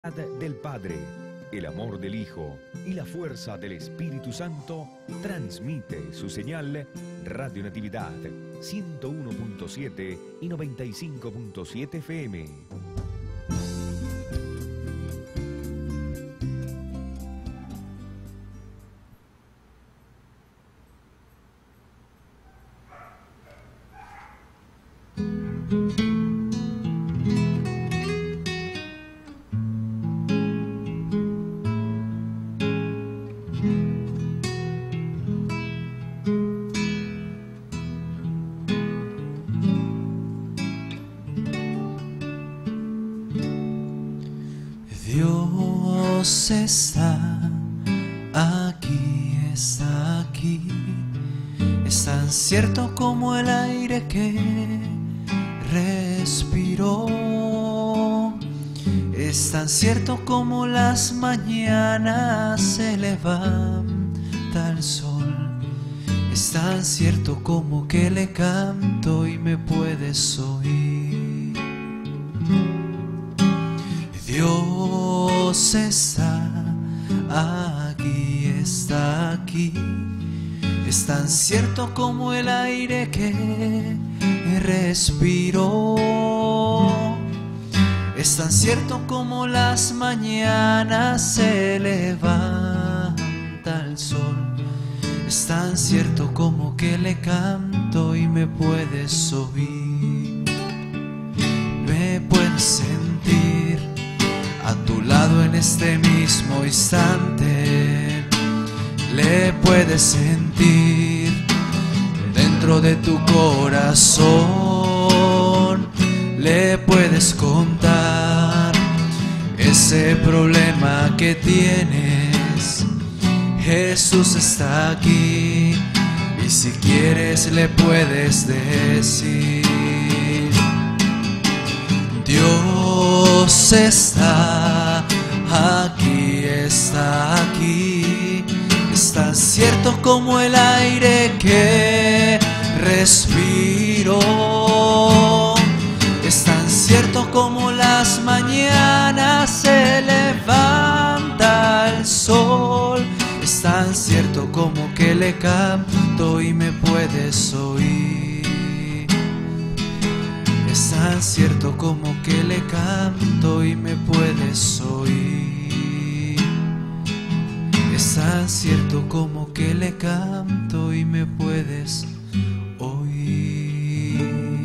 del Padre, el amor del Hijo y la fuerza del Espíritu Santo transmite su señal Radio Natividad 101.7 y 95.7 FM. Dios está aquí, es tan cierto como el aire que respiró, es tan cierto como las mañanas se levanta el sol, es tan cierto como que le canto y me puedes oír. Dios está aquí, es tan cierto como el aire que respiró, es tan cierto como las mañanas se levanta el sol, es tan cierto como que le canto y me puedes oír, me puedes sentir a tu lado en este mismo instante, le puedes sentir dentro de tu corazón, le puedes contar ese problema que tienes. Jesús está aquí y si quieres le puedes decir: Dios está aquí, es tan cierto como el aire que respiro, es tan cierto como las mañanas se levanta el sol, es tan cierto como que le canto y me puedes oír. Es tan cierto como que le canto y me puedes oír. Es tan cierto como que le canto y me puedes oír.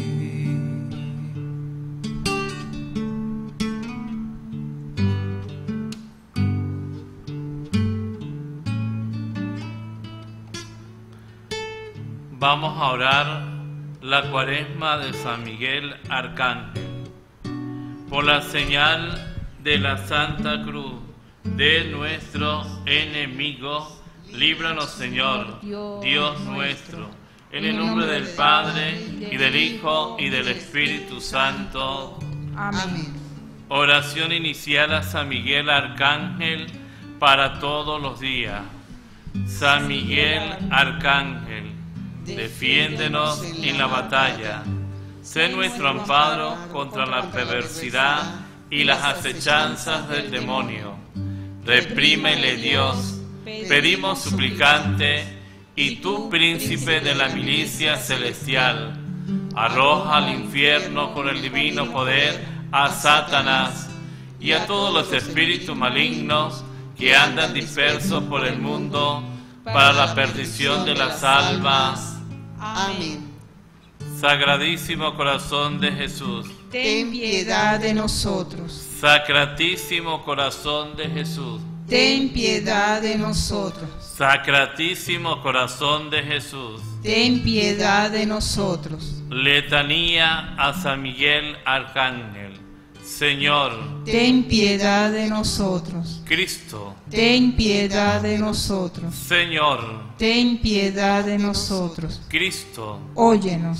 Vamos a orar la Cuaresma de San Miguel Arcángel. Por la señal de la Santa Cruz de nuestros enemigos, líbranos, Señor, Dios nuestro, en el nombre del Padre, y del Hijo, y del Espíritu Santo. Amén. Oración inicial a San Miguel Arcángel para todos los días. San Miguel Arcángel, defiéndenos en la batalla. Sé nuestro amparo contra la perversidad y las acechanzas del demonio. Reprímele, Dios, pedimos suplicante, y tú, príncipe de la milicia celestial, arroja al infierno con el divino poder a Satanás y a todos los espíritus malignos que andan dispersos por el mundo para la perdición de las almas. Amén. Sagradísimo corazón de Jesús, Ten piedad de nosotros. Sacratísimo corazón de Jesús, Ten piedad de nosotros. Sacratísimo corazón de Jesús. Ten piedad de nosotros. Letanía a San Miguel Arcángel. Señor, Ten piedad de nosotros. Cristo, Ten piedad de nosotros. Señor, Ten piedad de nosotros. Cristo, Óyenos.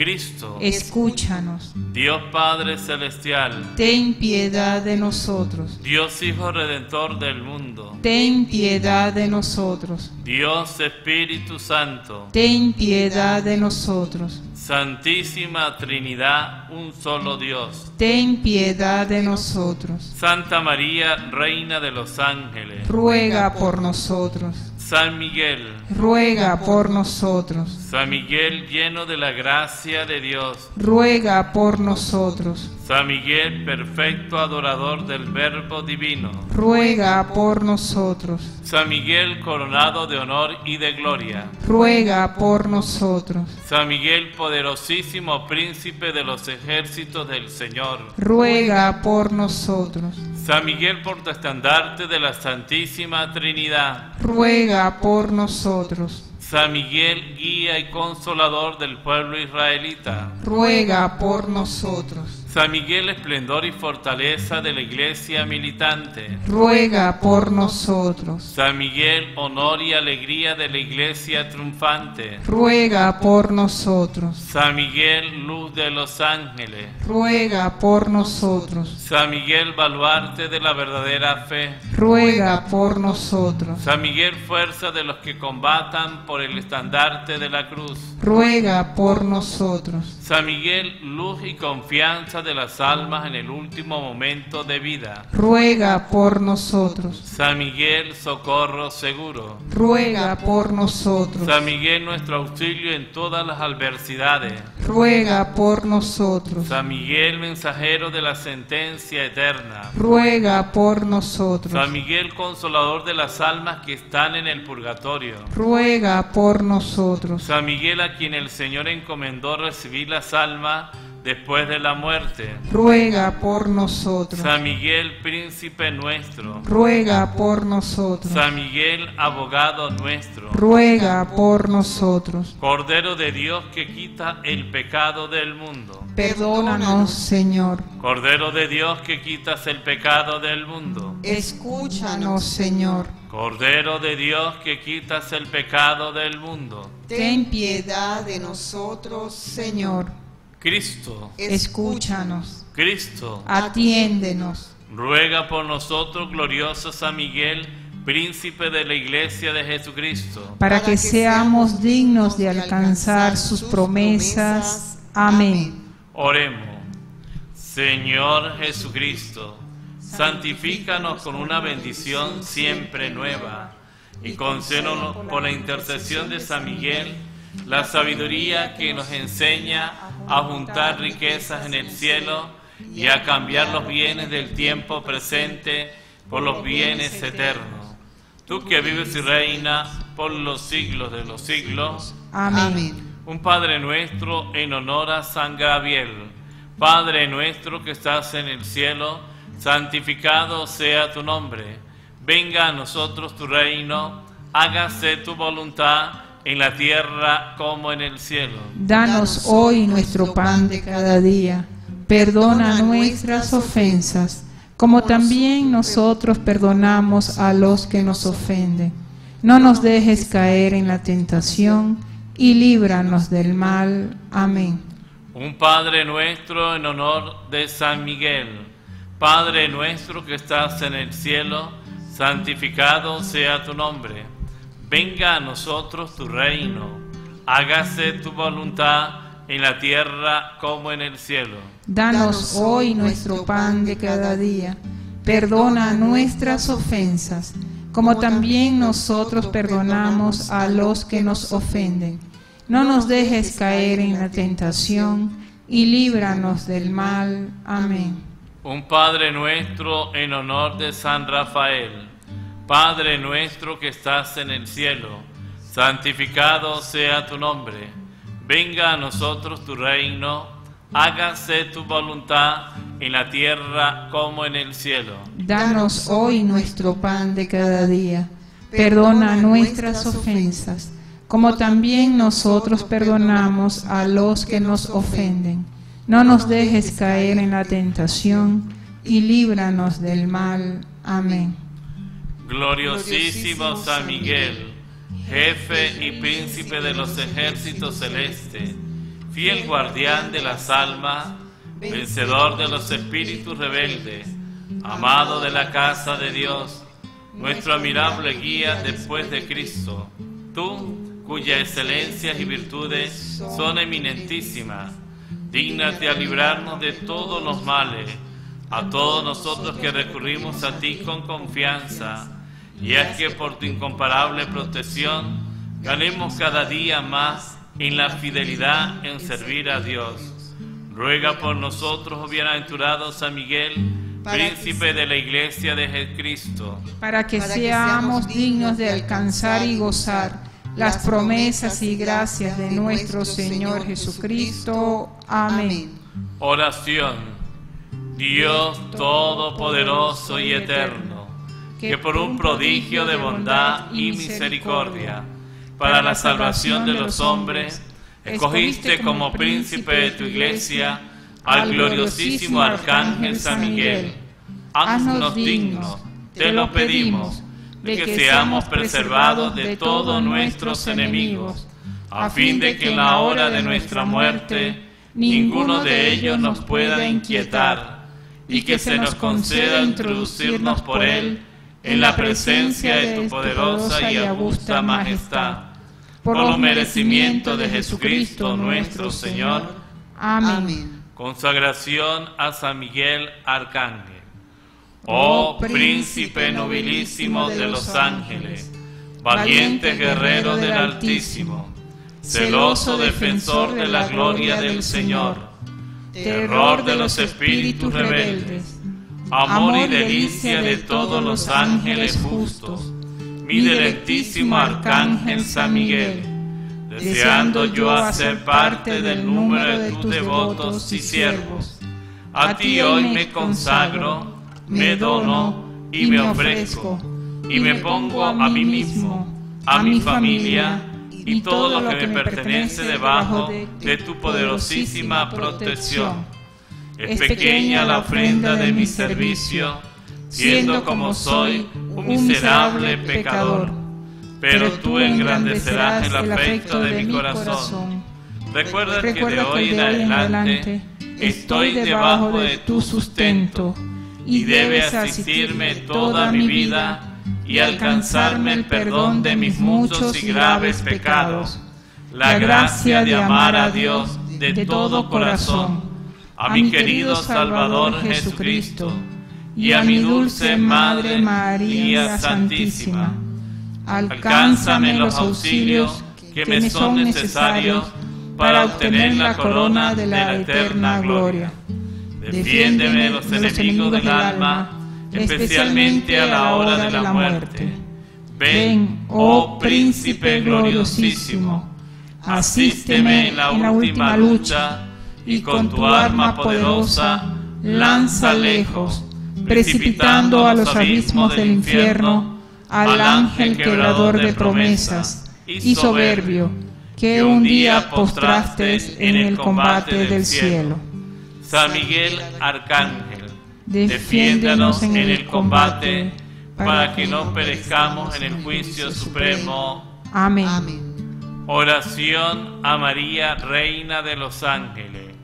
Cristo, escúchanos. Dios Padre Celestial, Ten piedad de nosotros. Dios Hijo Redentor del mundo, Ten piedad de nosotros. Dios Espíritu Santo, Ten piedad de nosotros. Santísima Trinidad, un solo Dios. Ten piedad de nosotros. Santa María, Reina de los Ángeles, Ruega por nosotros. San Miguel, Ruega por nosotros. San Miguel lleno de la gracia de Dios, Ruega por nosotros. San Miguel perfecto adorador del Verbo Divino, Ruega por nosotros. San Miguel coronado de honor y de gloria, Ruega por nosotros. San Miguel poderosísimo príncipe de los ejércitos del Señor, Ruega por nosotros. San Miguel portaestandarte de la Santísima Trinidad, Ruega por nosotros. San Miguel guía y consolador del pueblo israelita, Ruega por nosotros. San Miguel esplendor y fortaleza de la iglesia militante, Ruega por nosotros. San Miguel honor y alegría de la iglesia triunfante, Ruega por nosotros. San Miguel luz de los ángeles, Ruega por nosotros. San Miguel baluarte de la verdadera fe, Ruega por nosotros. San Miguel fuerza de los que combatan por el estandarte de la cruz, Ruega por nosotros. San Miguel luz y confianza de las almas en el último momento de vida, Ruega por nosotros. San Miguel socorro seguro, Ruega por nosotros. San Miguel nuestro auxilio en todas las adversidades, Ruega por nosotros. San Miguel mensajero de la sentencia eterna, Ruega por nosotros. San Miguel consolador de las almas que están en el purgatorio, Ruega por nosotros. San Miguel a quien el Señor encomendó recibir las almas después de la muerte, Ruega por nosotros. San Miguel príncipe nuestro, Ruega por nosotros. San Miguel abogado nuestro, Ruega por nosotros. Cordero de Dios que quita el pecado del mundo, Perdónanos, Señor. Cordero de Dios que quitas el pecado del mundo, Escúchanos, Señor. Cordero de Dios que quitas el pecado del mundo, Ten piedad de nosotros, Señor. Cristo, Escúchanos. Cristo, Atiéndenos. ruega por nosotros, glorioso San Miguel, príncipe de la Iglesia de Jesucristo, Para que seamos dignos de alcanzar sus promesas. Amén. Oremos. Señor Jesucristo, santifícanos con una bendición siempre nueva y concédenos por la intercesión de San Miguel la sabiduría que nos enseña a juntar riquezas en el cielo y a cambiar los bienes del tiempo presente por los bienes eternos. Tú que vives y reinas por los siglos de los siglos. Amén. Un Padre nuestro en honor a San Gabriel. Padre nuestro que estás en el cielo, santificado sea tu nombre. Venga a nosotros tu reino, hágase tu voluntad en la tierra como en el cielo. Danos hoy nuestro pan de cada día. Perdona nuestras ofensas, como también nosotros perdonamos a los que nos ofenden. No nos dejes caer en la tentación y líbranos del mal. Amén. Un Padre nuestro en honor de San Miguel. Padre nuestro que estás en el cielo, santificado sea tu nombre. Venga a nosotros tu reino, hágase tu voluntad en la tierra como en el cielo. Danos hoy nuestro pan de cada día. Perdona nuestras ofensas, como también nosotros perdonamos a los que nos ofenden. No nos dejes caer en la tentación y líbranos del mal. Amén. Un Padre nuestro en honor de San Rafael. Padre nuestro que estás en el cielo, santificado sea tu nombre. Venga a nosotros tu reino, hágase tu voluntad en la tierra como en el cielo. Danos hoy nuestro pan de cada día. Perdona nuestras ofensas, como también nosotros perdonamos a los que nos ofenden. No nos dejes caer en la tentación y líbranos del mal. Amén. Gloriosísimo San Miguel, jefe y príncipe de los ejércitos celestes, fiel guardián de las almas, vencedor de los espíritus rebeldes, amado de la casa de Dios, nuestro admirable guía después de Cristo, tú, cuyas excelencias y virtudes son eminentísimas, dígnate a librarnos de todos los males, a todos nosotros que recurrimos a ti con confianza, y haz que por tu incomparable protección ganemos cada día más en la fidelidad en servir a Dios. Ruega por nosotros, oh bienaventurado San Miguel, príncipe de la Iglesia de Jesucristo, para que seamos dignos de alcanzar y gozar las promesas y gracias de nuestro Señor Jesucristo. Amén. Oración. Dios Todopoderoso y Eterno, que por un prodigio de bondad y misericordia para la salvación de los hombres, escogiste como príncipe de tu Iglesia al gloriosísimo Arcángel San Miguel. Haznos dignos, te lo pedimos, de que seamos preservados de todos nuestros enemigos, a fin de que en la hora de nuestra muerte ninguno de ellos nos pueda inquietar, y que se nos conceda introducirnos por él en la presencia de tu poderosa y augusta majestad, por los merecimientos de Jesucristo nuestro Señor. Amén. Consagración a San Miguel Arcángel. Oh príncipe nobilísimo de los ángeles, valiente guerrero del Altísimo, celoso defensor de la gloria del Señor, terror de los espíritus rebeldes, amor y delicia de todos los ángeles justos, mi directísimo Arcángel San Miguel, deseando yo hacer parte del número de tus devotos y siervos, a ti hoy me consagro, me dono y me ofrezco, y me pongo a mí mismo, a mi familia y todo lo que me pertenece debajo de tu poderosísima protección. Es pequeña la ofrenda de mi servicio, siendo como soy un miserable pecador, pero tú engrandecerás el afecto de mi corazón. Recuerda que de hoy en adelante estoy debajo de tu sustento, y debes asistirme toda mi vida y alcanzarme el perdón de mis muchos y graves pecados, la gracia de amar a Dios de todo corazón, a mi querido Salvador Jesucristo y a mi dulce Madre María Santísima. Alcánzame los auxilios que me son necesarios para obtener la corona de la eterna gloria. Defiéndeme de los enemigos del alma, especialmente a la hora de la muerte. Ven, oh Príncipe gloriosísimo, asísteme en la última lucha, y con tu arma poderosa lanza lejos, precipitando a los abismos del infierno, al ángel quebrador de promesas y soberbio, que un día postraste en el combate del cielo. San Miguel Arcángel, defiéndanos en el combate, para que no perezcamos en el juicio supremo. Amén. Oración a María, Reina de los Ángeles.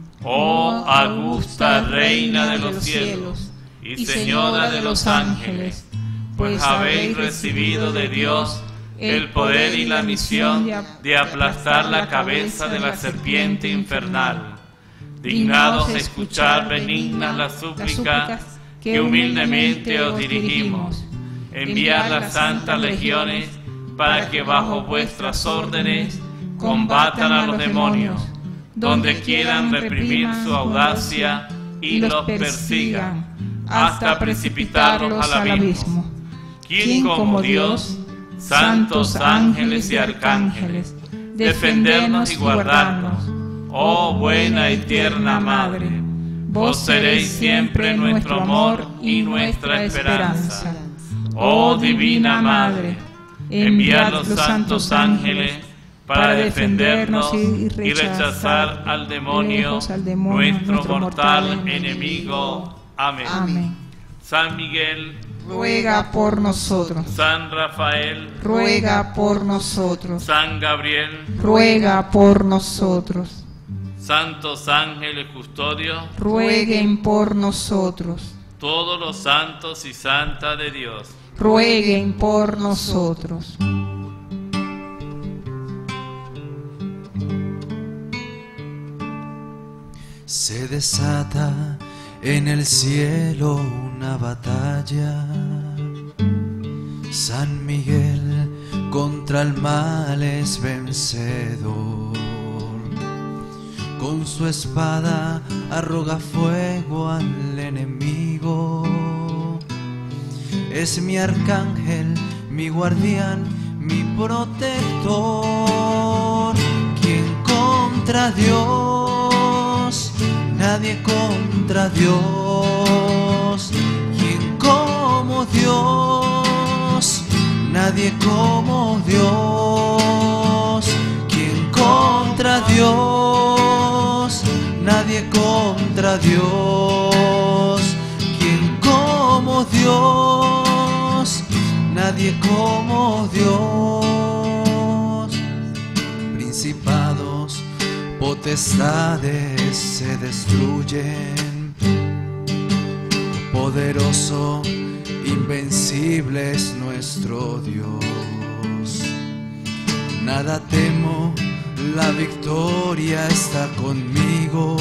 Oh augusta Reina de los cielos y Señora de los ángeles, pues habéis recibido de Dios el poder y la misión de aplastar la cabeza de la serpiente infernal. Dignados escuchar benignas las súplicas que humildemente os dirigimos. Enviad las santas legiones para que bajo vuestras órdenes combatan a los demonios, donde quieran reprimir su audacia y los persigan, hasta precipitarlos al abismo. ¿Quién como Dios, santos ángeles y arcángeles, defendernos y guardarnos? Oh buena y tierna Madre, vos seréis siempre nuestro amor y nuestra esperanza. Oh divina Madre, enviad los santos ángeles para defendernos y rechazar al demonio, nuestro mortal enemigo. Amén. Amén. San Miguel, ruega por nosotros. San Rafael, ruega por nosotros. San Gabriel, ruega por nosotros. santos ángeles custodios, rueguen por nosotros. todos los santos y santas de Dios, Rueguen por nosotros. Se desata en el cielo una batalla. San Miguel contra el mal es vencedor. Con su espada arroja fuego al enemigo. Es mi arcángel, mi guardián, mi protector. ¿Quién contra Dios? Nadie contra Dios. ¿Quién como Dios? Nadie como Dios. ¿Quién contra Dios? Nadie contra Dios. ¿Quién como Dios? Nadie como Dios. Principados, potestades se destruyen. Poderoso, invencible es nuestro Dios. Nada temo, la victoria está conmigo.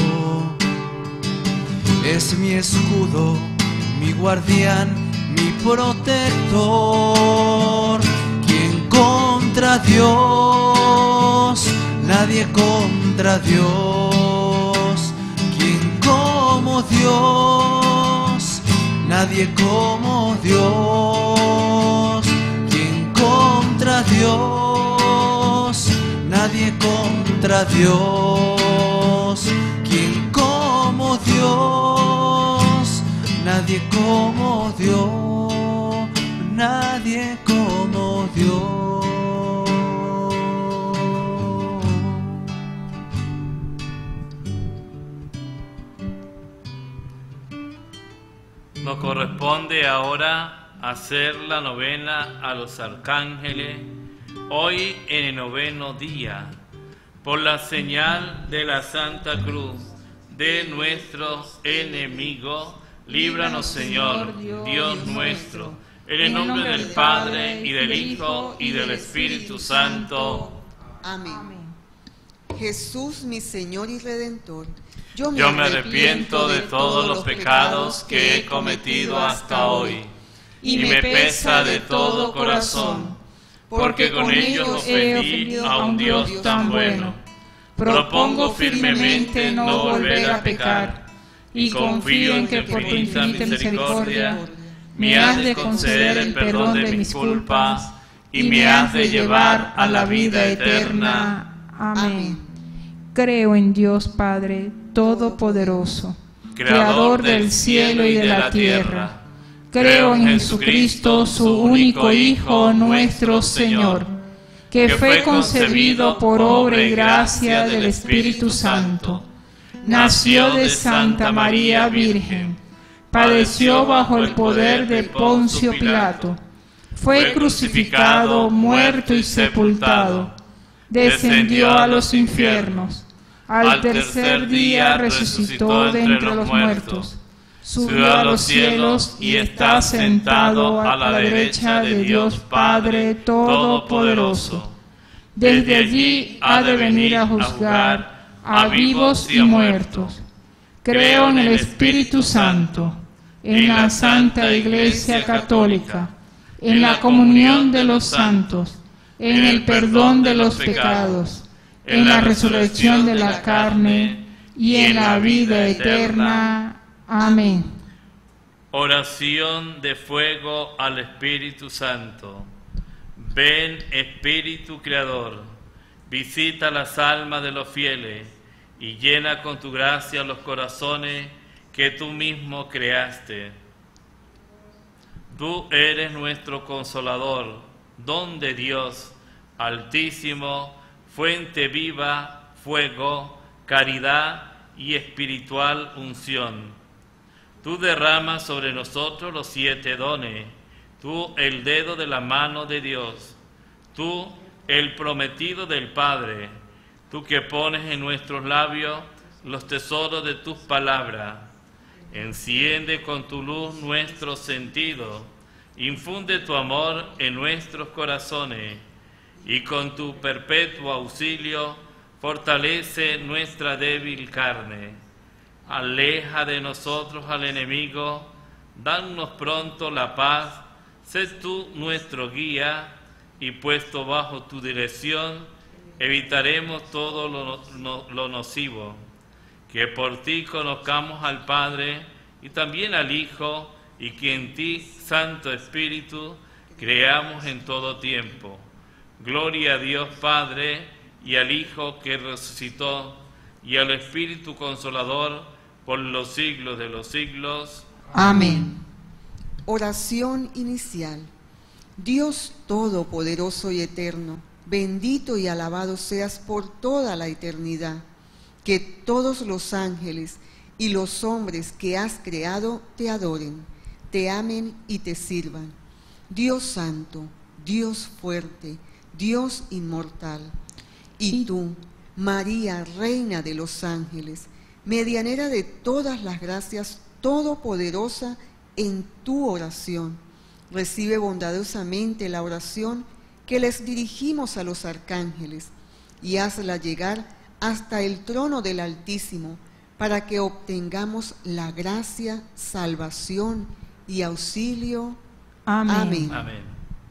Es mi escudo, mi guardián, mi protector. ¿Quién contra Dios? Nadie contra Dios. ¿Quién como Dios? Nadie como Dios. ¿Quién contra Dios? Nadie contra Dios. ¿Quién como Dios? Nadie como Dios. Nadie como Dios. nos corresponde ahora hacer la novena a los arcángeles, hoy en el noveno día, por la señal de la Santa Cruz de nuestros enemigos. Líbranos, Señor, Dios nuestro, en el nombre del Padre, y del Hijo, y del Espíritu Santo. Amén. Jesús, mi Señor y Redentor, yo me arrepiento de todos los pecados que he cometido hasta hoy, y me pesa de todo corazón, porque con ellos ofendí a un Dios tan bueno. Propongo firmemente no volver a pecar, y confío en que por tu infinita misericordia me has de conceder el perdón de mis culpas y me has de llevar a la vida eterna. Amén. Creo en Dios Padre Todopoderoso, Creador del cielo y de la tierra. Creo en Jesucristo, su único Hijo, nuestro Señor, que fue concebido por obra y gracia del Espíritu Santo. Nació de Santa María Virgen, padeció bajo el poder de Poncio Pilato, fue crucificado, muerto y sepultado, descendió a los infiernos, al tercer día resucitó de entre los muertos, subió a los cielos y está sentado a la derecha de Dios Padre Todopoderoso. Desde allí ha de venir a juzgar a vivos y muertos. Creo en el Espíritu Santo, en la Santa Iglesia Católica, en la comunión de los santos, en el perdón de los pecados, en la resurrección de la carne y en la vida eterna. Amén. Oración de fuego al Espíritu Santo. Ven, Espíritu Creador, visita las almas de los fieles y llena con tu gracia los corazones que tú mismo creaste. Tú eres nuestro Consolador, don de Dios, Altísimo, fuente viva, fuego, caridad y espiritual unción. Tú derramas sobre nosotros los 7 dones, tú el dedo de la mano de Dios, tú el prometido del Padre, tú que pones en nuestros labios los tesoros de tus palabras. Enciende con tu luz nuestros sentidos, infunde tu amor en nuestros corazones, y con tu perpetuo auxilio fortalece nuestra débil carne. Aleja de nosotros al enemigo, danos pronto la paz, sé tú nuestro guía, y puesto bajo tu dirección, evitaremos todo lo nocivo. Que por ti conozcamos al Padre y también al Hijo, y que en ti, Santo Espíritu, creamos en todo tiempo. Gloria a Dios Padre, y al Hijo que resucitó, y al Espíritu Consolador, por los siglos de los siglos. Amén. Oración inicial. Dios Todopoderoso y Eterno, bendito y alabado seas por toda la eternidad. Que todos los ángeles y los hombres que has creado te adoren, te amen y te sirvan. Dios Santo, Dios fuerte, Dios inmortal. Y tú, María, Reina de los ángeles, medianera de todas las gracias, todopoderosa en tu oración, recibe bondadosamente la oración que les dirigimos a los arcángeles y hazla llegar hasta el trono del Altísimo, para que obtengamos la gracia, salvación y auxilio. Amén. Amén. Amén.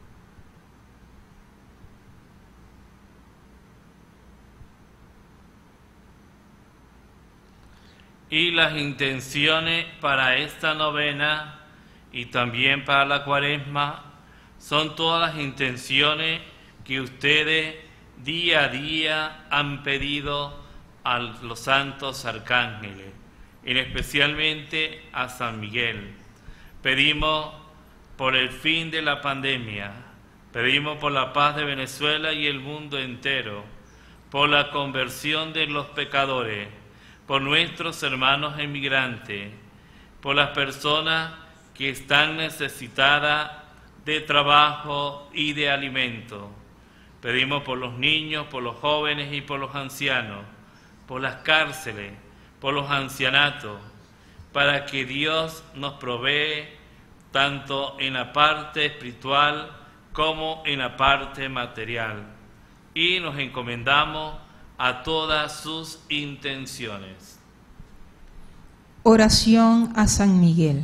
Y las intenciones para esta novena y también para la Cuaresma son todas las intenciones que ustedes día a día han pedido a los santos arcángeles, y especialmente a San Miguel. Pedimos por el fin de la pandemia, pedimos por la paz de Venezuela y el mundo entero, por la conversión de los pecadores, por nuestros hermanos emigrantes, por las personas que están necesitadas de trabajo y de alimento. Pedimos por los niños, por los jóvenes y por los ancianos, por las cárceles, por los ancianatos, para que Dios nos provee tanto en la parte espiritual como en la parte material. Y nos encomendamos a todas sus intenciones. Oración a San Miguel.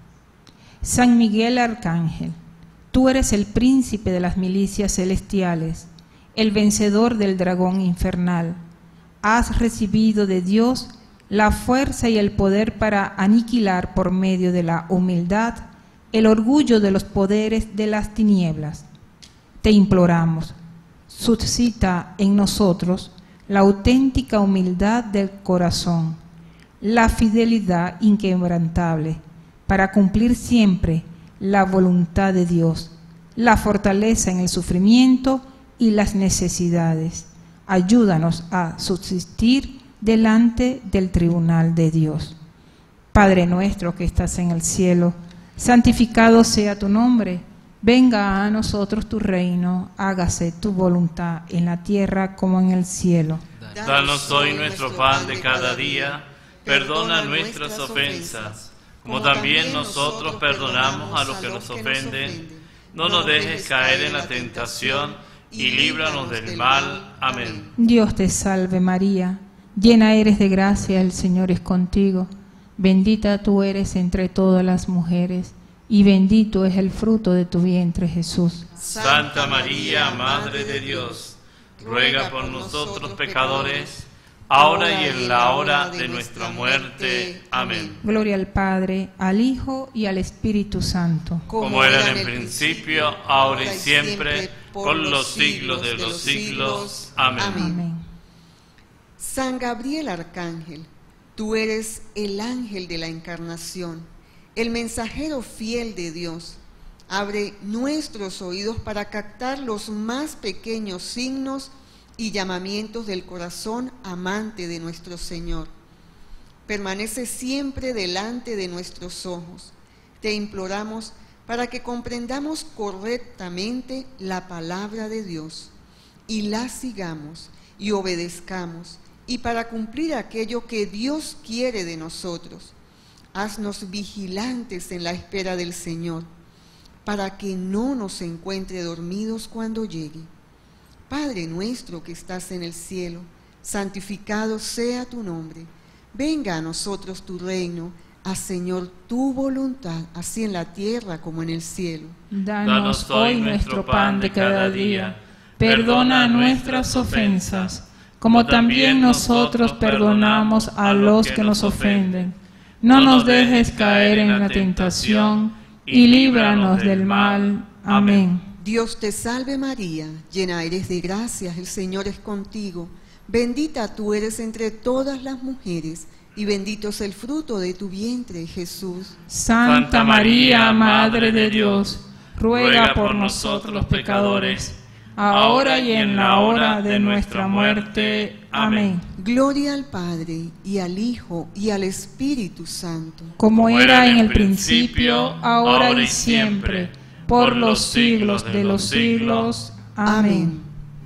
San Miguel Arcángel, tú eres el príncipe de las milicias celestiales, el vencedor del dragón infernal. Has recibido de Dios la fuerza y el poder para aniquilar por medio de la humildad el orgullo de los poderes de las tinieblas. Te imploramos, suscita en nosotros la auténtica humildad del corazón, la fidelidad inquebrantable para cumplir siempre la voluntad de Dios, la fortaleza en el sufrimiento y las necesidades. Ayúdanos a subsistir delante del tribunal de Dios. Padre nuestro que estás en el cielo, santificado sea tu nombre. Venga a nosotros tu reino, hágase tu voluntad en la tierra como en el cielo. Danos hoy nuestro pan de cada día, perdona nuestras ofensas, como también nosotros perdonamos a los que nos ofenden. No nos dejes caer en la tentación y líbranos del mal. Amén. Dios te salve María, llena eres de gracia, el Señor es contigo. Bendita tú eres entre todas las mujeres, y bendito es el fruto de tu vientre, Jesús. Santa María, Madre de Dios, ruega por nosotros pecadores, ahora y en la hora de nuestra muerte. Amén. Gloria al Padre, al Hijo y al Espíritu Santo. Como era en el principio, ahora y siempre, por los siglos de los siglos. Amén. Amén. San Gabriel Arcángel, tú eres el ángel de la encarnación, el mensajero fiel de Dios. Abre nuestros oídos para captar los más pequeños signos y llamamientos del corazón amante de nuestro Señor. Permanece siempre delante de nuestros ojos. Te imploramos para que comprendamos correctamente la palabra de Dios y la sigamos y obedezcamos y para cumplir aquello que Dios quiere de nosotros. Haznos vigilantes en la espera del Señor, para que no nos encuentre dormidos cuando llegue. Padre nuestro que estás en el cielo, santificado sea tu nombre. Venga a nosotros tu reino. Haz, Señor, tu voluntad, así en la tierra como en el cielo. Danos hoy nuestro pan de cada día. Perdona nuestras ofensas, como también nosotros perdonamos a los que nos ofenden. No nos dejes caer en la tentación, y líbranos del mal. Amén. Dios te salve María, llena eres de gracia, el Señor es contigo. Bendita tú eres entre todas las mujeres, y bendito es el fruto de tu vientre, Jesús. Santa María, Madre de Dios, ruega por nosotros los pecadores, ahora y en la hora de nuestra muerte. Amén. Gloria al Padre, y al Hijo, y al Espíritu Santo. Como era en el principio, ahora y siempre, por los siglos de los siglos. Amén.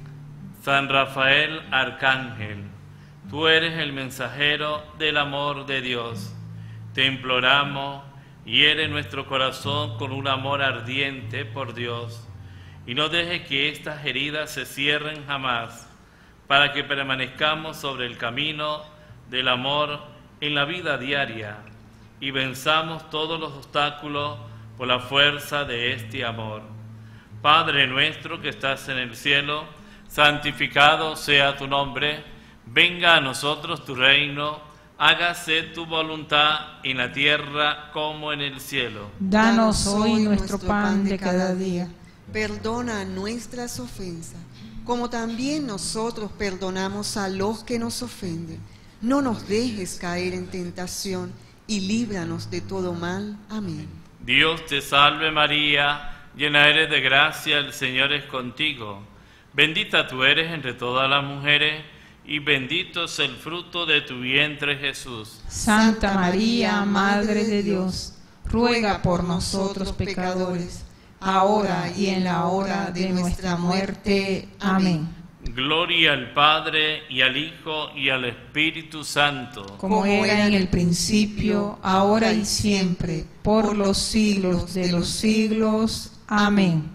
San Rafael Arcángel, tú eres el mensajero del amor de Dios. Te imploramos, hiere nuestro corazón con un amor ardiente por Dios, y no dejes que estas heridas se cierren jamás, para que permanezcamos sobre el camino del amor en la vida diaria y venzamos todos los obstáculos por la fuerza de este amor. Padre nuestro que estás en el cielo, santificado sea tu nombre. Venga a nosotros tu reino, hágase tu voluntad en la tierra como en el cielo. Danos hoy nuestro pan de cada día. Perdona nuestras ofensas, como también nosotros perdonamos a los que nos ofenden. No nos dejes caer en tentación y líbranos de todo mal. Amén. Dios te salve María, llena eres de gracia, el Señor es contigo. Bendita tú eres entre todas las mujeres, y bendito es el fruto de tu vientre, Jesús. Santa María, Madre de Dios, ruega por nosotros pecadores, ahora y en la hora de nuestra muerte. Amén. Gloria al Padre, y al Hijo, y al Espíritu Santo. Como era en el principio, ahora y siempre, por los siglos de los siglos. Amén.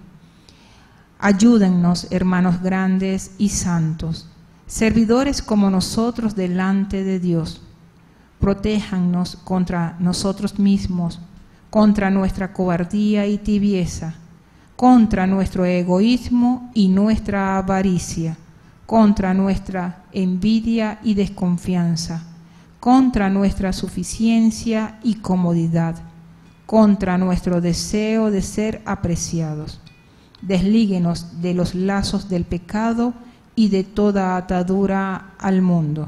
Ayúdennos, hermanos grandes y santos, servidores como nosotros delante de Dios. Protéjannos contra nosotros mismos, contra nuestra cobardía y tibieza, contra nuestro egoísmo y nuestra avaricia, contra nuestra envidia y desconfianza, contra nuestra suficiencia y comodidad, contra nuestro deseo de ser apreciados. Deslíguenos de los lazos del pecado y de toda atadura al mundo.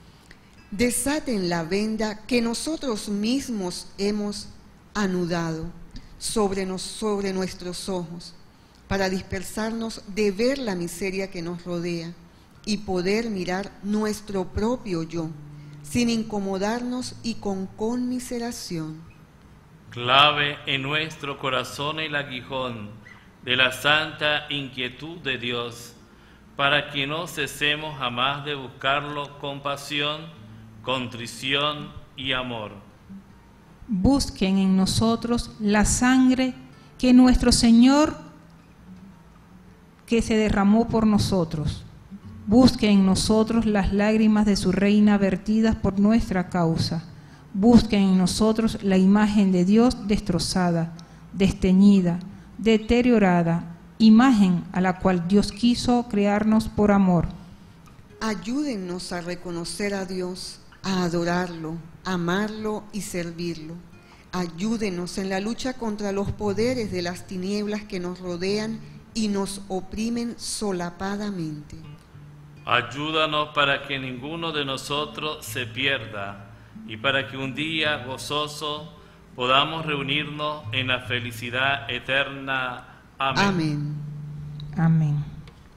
Desaten la venda que nosotros mismos hemos anudado sobre nuestros ojos, para dispersarnos de ver la miseria que nos rodea y poder mirar nuestro propio yo, sin incomodarnos y con conmiseración. Clave en nuestro corazón el aguijón de la santa inquietud de Dios, para que no cesemos jamás de buscarlo con pasión, contrición y amor. Busquen en nosotros la sangre que nuestro Señor que se derramó por nosotros. Busquen en nosotros las lágrimas de su reina vertidas por nuestra causa. Busquen en nosotros la imagen de Dios destrozada, desteñida, deteriorada, imagen a la cual Dios quiso crearnos por amor. Ayúdennos a reconocer a Dios, a adorarlo, amarlo y servirlo. Ayúdenos en la lucha contra los poderes de las tinieblas que nos rodean y nos oprimen solapadamente. Ayúdanos para que ninguno de nosotros se pierda y para que un día gozoso podamos reunirnos en la felicidad eterna. Amén. Amén. Amén.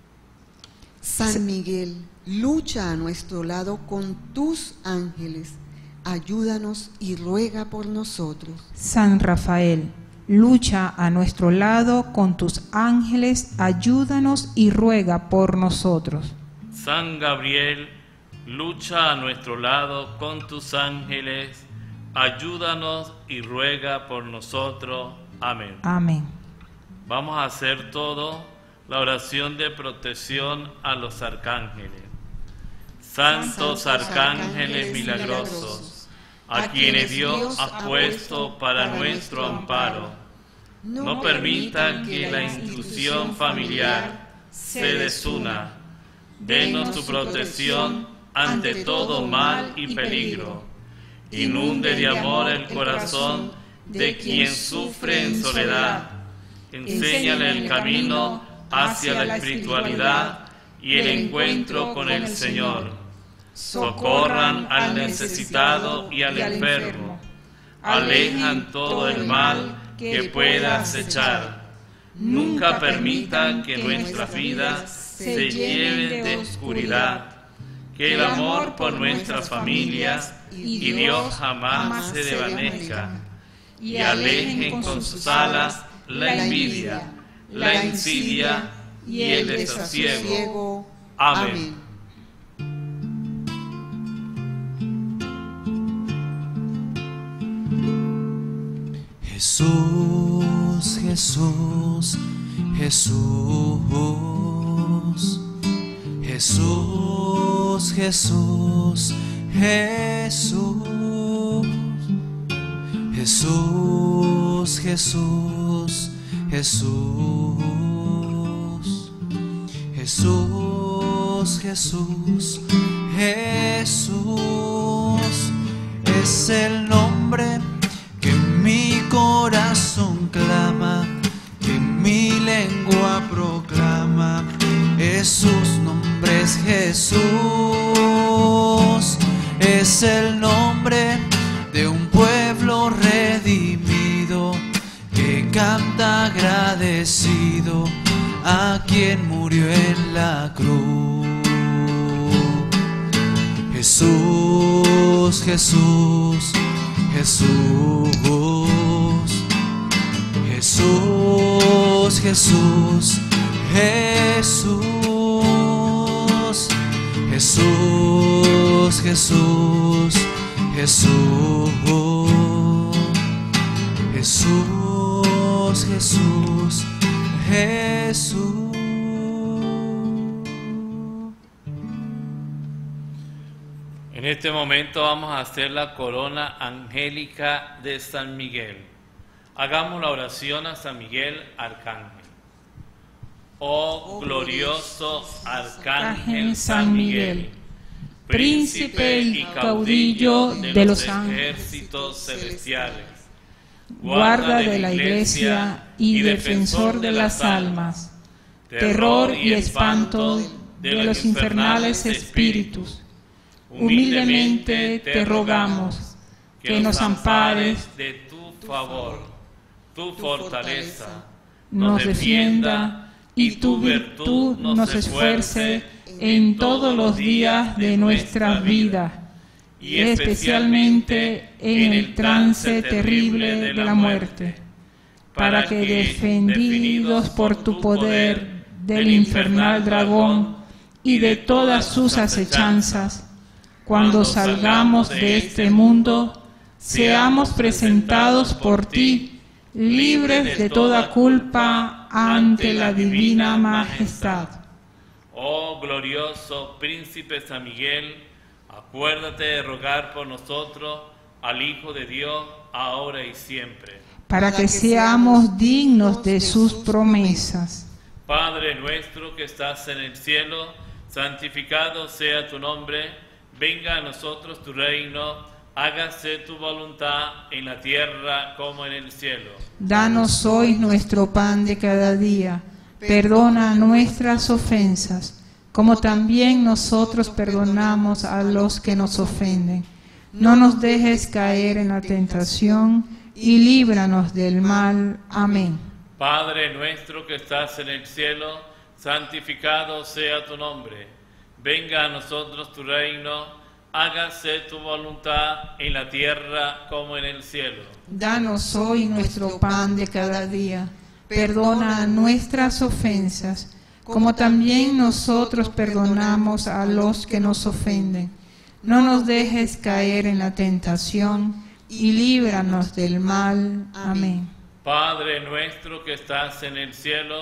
San Miguel, lucha a nuestro lado con tus ángeles. Ayúdanos y ruega por nosotros. San Rafael, lucha a nuestro lado con tus ángeles, ayúdanos y ruega por nosotros. San Gabriel, lucha a nuestro lado con tus ángeles, ayúdanos y ruega por nosotros. Amén. Amén. Vamos a hacer todo la oración de protección a los arcángeles. Santos arcángeles milagrosos, a quienes Dios ha puesto para nuestro amparo, no permita que la institución familiar se desuna. Denos tu protección ante todo mal y peligro. Inunde de amor el corazón de quien sufre en soledad. Enséñale el camino hacia la espiritualidad y el encuentro con el Señor. Socorran al necesitado y al enfermo. Alejan todo el mal que pueda acechar. Nunca permita que nuestras vidas se lleven de oscuridad. Que el amor por nuestras familias y Dios jamás se desvanezca. Y alejen con sus alas la envidia, la insidia y el desasosiego. Amén. Jesús, Jesús, Jesús, Jesús, Jesús, Jesús, Jesús, Jesús, Jesús, Jesús, Jesús, Jesús, es el nombre que mi corazón clama, que mi lengua proclama. Jesús, nombre es Jesús, es el nombre de un pueblo redimido que canta agradecido a quien murió en la cruz. Jesús, Jesús, Jesús, Jesús, Jesús, Jesús, Jesús, Jesús, Jesús, Jesús, Jesús, Jesús. En este momento vamos a hacer la corona angélica de San Miguel. Hagamos la oración a San Miguel Arcángel. Oh glorioso Arcángel San Miguel, príncipe y caudillo de los ejércitos celestiales, guarda de la Iglesia y defensor de las almas, terror y espanto de los infernales espíritus, humildemente te rogamos que nos ampares de tu favor, tu fortaleza, nos defienda y tu virtud nos esfuerce en todos los días de nuestra vida, y especialmente en el trance terrible de la muerte, para que, defendidos por tu poder del infernal dragón y de todas sus acechanzas, cuando salgamos de este mundo, seamos presentados por ti, libres de toda culpa ante la divina majestad. Oh glorioso Príncipe San Miguel, acuérdate de rogar por nosotros al Hijo de Dios, ahora y siempre. Para que seamos dignos de sus promesas. Padre nuestro que estás en el cielo, santificado sea tu nombre, venga a nosotros tu reino, hágase tu voluntad en la tierra como en el cielo. Danos hoy nuestro pan de cada día. Perdona nuestras ofensas, como también nosotros perdonamos a los que nos ofenden. No nos dejes caer en la tentación y líbranos del mal. Amén. Padre nuestro que estás en el cielo, santificado sea tu nombre. Venga a nosotros tu reino. Hágase tu voluntad en la tierra como en el cielo. Danos hoy nuestro pan de cada día. Perdona nuestras ofensas, como también nosotros perdonamos a los que nos ofenden. no nos dejes caer en la tentación, y líbranos del mal. Amén. Padre nuestro que estás en el cielo,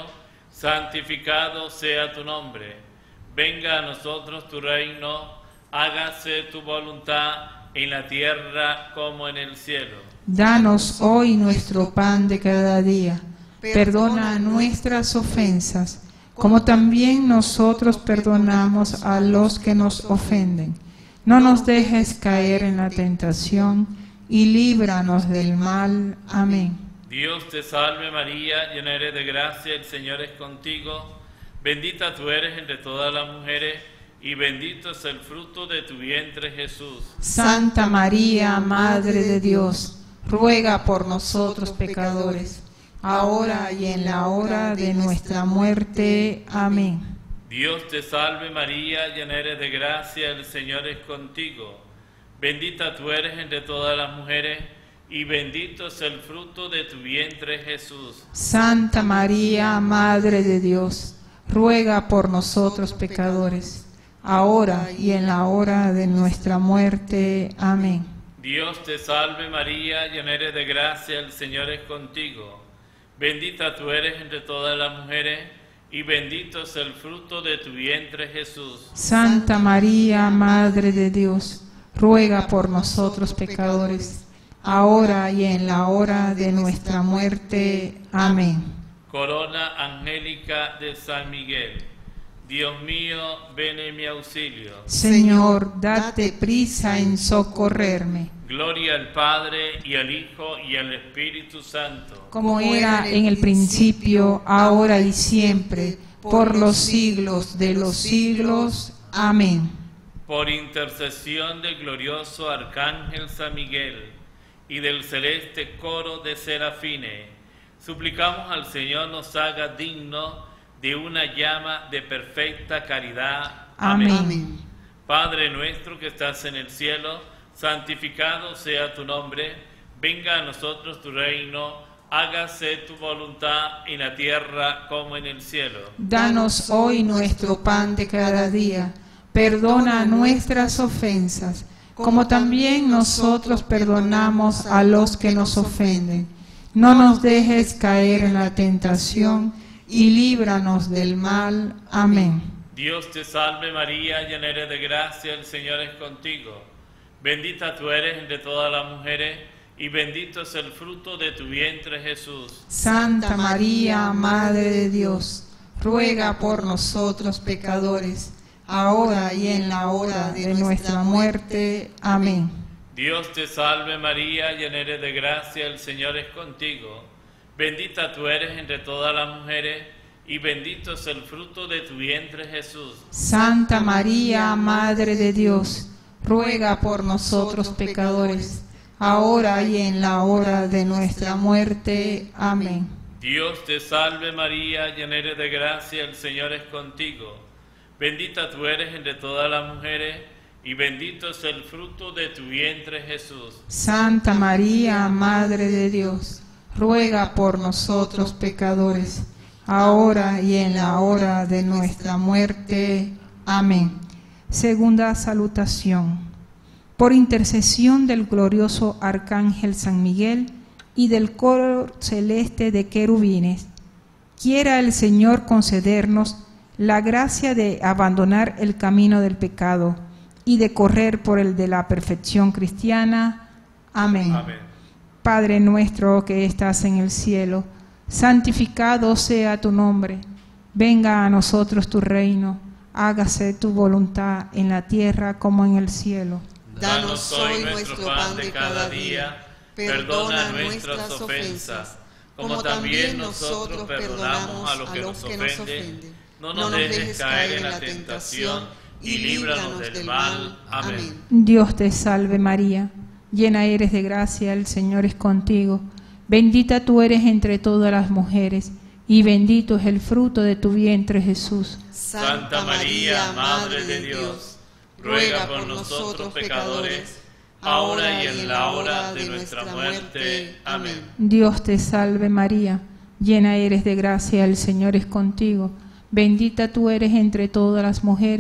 santificado sea tu nombre. Venga a nosotros tu reino, hágase tu voluntad en la tierra como en el cielo. Danos hoy nuestro pan de cada día. Perdona nuestras ofensas, como también nosotros perdonamos a los que nos ofenden. No nos dejes caer en la tentación, y líbranos del mal. Amén. Dios te salve María, llena eres de gracia, el Señor es contigo. Bendita tú eres entre todas las mujeres, y bendito es el fruto de tu vientre, Jesús. Santa María, Madre de Dios, ruega por nosotros pecadores, ahora y en la hora de nuestra muerte. Amén. Dios te salve María, llena eres de gracia, el Señor es contigo. Bendita tú eres entre todas las mujeres, y bendito es el fruto de tu vientre, Jesús. Santa María, Madre de Dios, ruega por nosotros pecadores, ahora y en la hora de nuestra muerte. Amén. Dios te salve María, llena eres de gracia, el Señor es contigo. Bendita tú eres entre todas las mujeres, y bendito es el fruto de tu vientre, Jesús. Santa María, Madre de Dios, ruega por nosotros pecadores, ahora y en la hora de nuestra muerte. Amén. Corona angélica de San Miguel. Dios mío, ven en mi auxilio. Señor, date prisa en socorrerme. Gloria al Padre, y al Hijo, y al Espíritu Santo. Como era en el principio, ahora y siempre, por los siglos de los siglos. Amén. Por intercesión del glorioso Arcángel San Miguel y del celeste coro de serafines, suplicamos al Señor nos haga digno de una llama de perfecta caridad. Amén. Amén. Padre nuestro que estás en el cielo, santificado sea tu nombre, venga a nosotros tu reino, hágase tu voluntad en la tierra como en el cielo. Danos hoy nuestro pan de cada día. Perdona nuestras ofensas, como también nosotros perdonamos a los que nos ofenden. No nos dejes caer en la tentación, y líbranos del mal. Amén. Dios te salve María, llena eres de gracia, el Señor es contigo. Bendita tú eres entre todas las mujeres, y bendito es el fruto de tu vientre, Jesús. Santa María, Madre de Dios, ruega por nosotros pecadores, ahora y en la hora de nuestra muerte. Amén. Dios te salve María, llena eres de gracia, el Señor es contigo. Bendita tú eres entre todas las mujeres, y bendito es el fruto de tu vientre, Jesús. Santa María, Madre de Dios, ruega por nosotros pecadores, ahora y en la hora de nuestra muerte. Amén. Dios te salve María, llena eres de gracia, el Señor es contigo. Bendita tú eres entre todas las mujeres, y bendito es el fruto de tu vientre, Jesús. Santa María, Madre de Dios, ruega por nosotros pecadores, ahora y en la hora de nuestra muerte. Amén. Segunda salutación. Por intercesión del glorioso Arcángel San Miguel y del coro celeste de querubines, quiera el Señor concedernos la gracia de abandonar el camino del pecado y de correr por el de la perfección cristiana. Amén. Amén. Padre nuestro que estás en el cielo, santificado sea tu nombre. Venga a nosotros tu reino. Hágase tu voluntad en la tierra como en el cielo. Danos hoy nuestro pan de cada día. Perdona nuestras ofensas, como también nosotros perdonamos a los que nos ofenden. No nos dejes caer en la tentación, y líbranos del mal. Amén. Dios te salve María, llena eres de gracia, el Señor es contigo. Bendita tú eres entre todas las mujeres, y bendito es el fruto de tu vientre, Jesús. Santa María, Madre de Dios, ruega por nosotros pecadores, ahora y en la hora de nuestra muerte. Amén. Dios te salve María, llena eres de gracia, el Señor es contigo. Bendita tú eres entre todas las mujeres,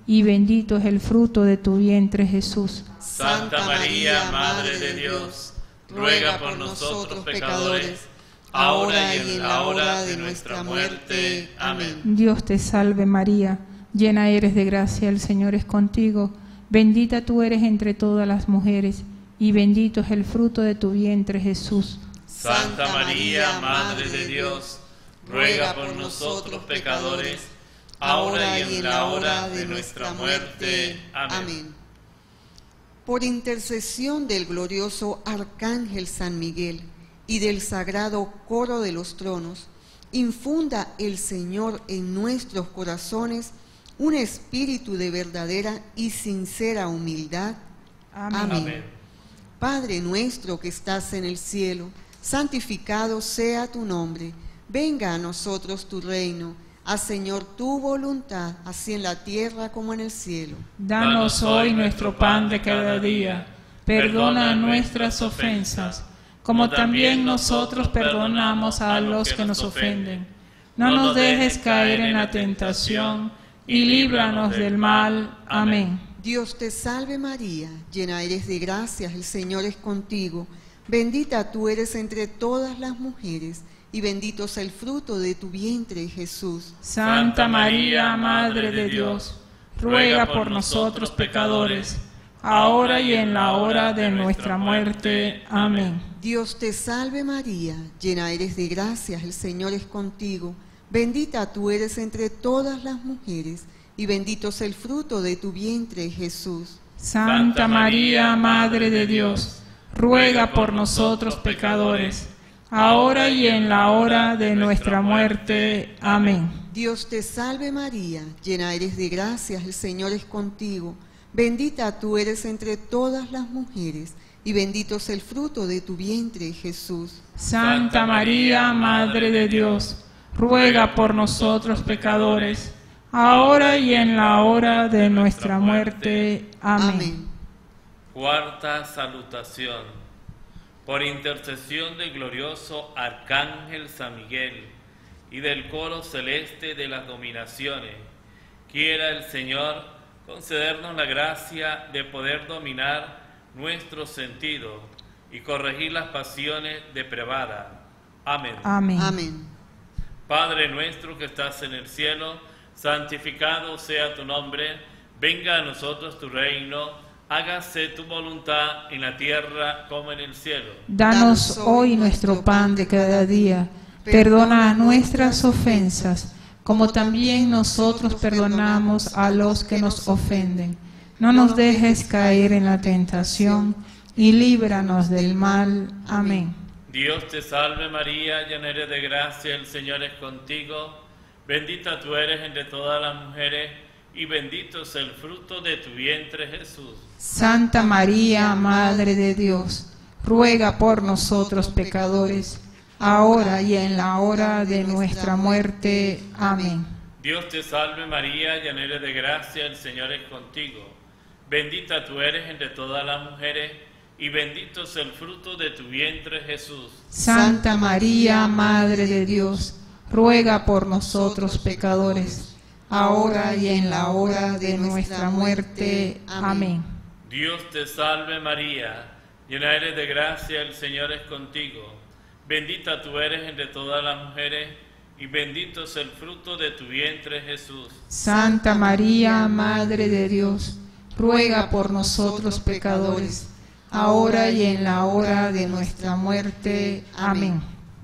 y bendito es el fruto de tu vientre, Jesús. Santa María, Madre de Dios, ruega por nosotros pecadores, ahora y en la hora de nuestra muerte. Amén. Dios te salve María, llena eres de gracia, el Señor es contigo. Bendita tú eres entre todas las mujeres, y bendito es el fruto de tu vientre, Jesús. Santa María, Madre de Dios, ruega por nosotros pecadores, ahora y en la hora de nuestra muerte. Amén. Por intercesión del glorioso Arcángel San Miguel y del sagrado coro de los tronos, infunda el Señor en nuestros corazones un espíritu de verdadera y sincera humildad. Amén. Amén. Padre nuestro que estás en el cielo, santificado sea tu nombre. Venga a nosotros tu reino. Haz, Señor, tu voluntad, así en la tierra como en el cielo. Danos hoy nuestro pan de cada día. Perdona nuestras ofensas, como también nosotros perdonamos a los que nos ofenden. No nos dejes caer en la tentación, y líbranos del mal. Amén. Dios te salve María, llena eres de gracia, el Señor es contigo. Bendita tú eres entre todas las mujeres, y bendito es el fruto de tu vientre, Jesús. Santa María, Madre de Dios, ruega por nosotros pecadores, ahora y en la hora de nuestra muerte. Amén. Dios te salve María, llena eres de gracia, el Señor es contigo. Bendita tú eres entre todas las mujeres, y bendito es el fruto de tu vientre, Jesús. Santa María, Madre de Dios, ruega por nosotros pecadores, ahora y en la hora de nuestra muerte. Amén. Dios te salve María, llena eres de gracia, el Señor es contigo. Bendita tú eres entre todas las mujeres, y bendito es el fruto de tu vientre, Jesús. Santa María, Madre de Dios, ruega por nosotros pecadores, ahora y en la hora de nuestra muerte. Amén. Cuarta salutación. Por intercesión del glorioso Arcángel San Miguel y del coro celeste de las dominaciones, quiera el Señor concedernos la gracia de poder dominar nuestros sentidos y corregir las pasiones depravadas. Amén. Amén. Amén. Padre nuestro que estás en el cielo, santificado sea tu nombre, venga a nosotros tu reino, hágase tu voluntad en la tierra como en el cielo. Danos hoy nuestro pan de cada día. Perdona nuestras ofensas, como también nosotros perdonamos a los que nos ofenden. No nos dejes caer en la tentación, y líbranos del mal. Amén. Dios te salve María, llena eres de gracia, el Señor es contigo. Bendita tú eres entre todas las mujeres, y bendito es el fruto de tu vientre, Jesús. Santa María, Madre de Dios, ruega por nosotros pecadores, ahora y en la hora de nuestra muerte. Amén. Dios te salve María, llena eres de gracia, el Señor es contigo. Bendita tú eres entre todas las mujeres, y bendito es el fruto de tu vientre, Jesús. Santa María, Madre de Dios, ruega por nosotros pecadores, ahora y en la hora de nuestra muerte. Amén. Dios te salve María, llena eres de gracia, el Señor es contigo. Bendita tú eres entre todas las mujeres, y bendito es el fruto de tu vientre, Jesús. Santa María, Madre de Dios, ruega por nosotros pecadores, ahora y en la hora de nuestra muerte. Amén.